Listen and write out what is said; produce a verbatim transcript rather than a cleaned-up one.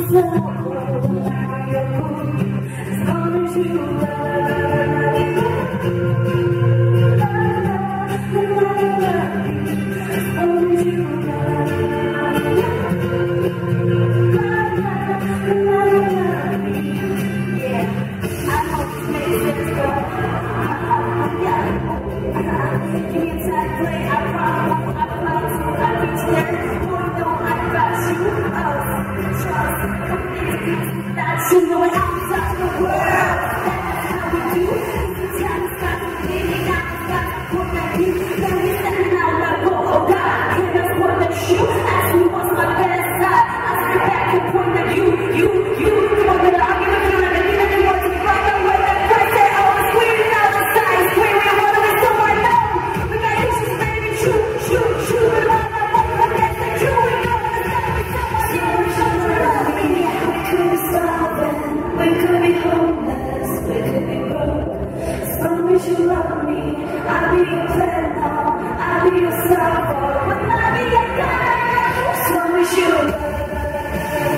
You know it outside the world. That's how we do. Sometimes got to get it out, got to put that beat. Then we stand out like, oh, oh God, can I put the shoe? Ask me what's my best side. I sit back and point at you, you, you. Point that I give a feeling that even if you want to fight the way that Christ said, oh, I'm screaming out the side, screaming, what do we so I know? We got issues, baby, shoot, shoot, shoot. We love that one, but that's the true. We know the stuff, we so much. Yeah, we're so much. We couldn't stop it. We could be homeless, we could be broke. As long as you love me, I'll be your friend now, I'll be your star boy. When I be your guy, as long as you love me.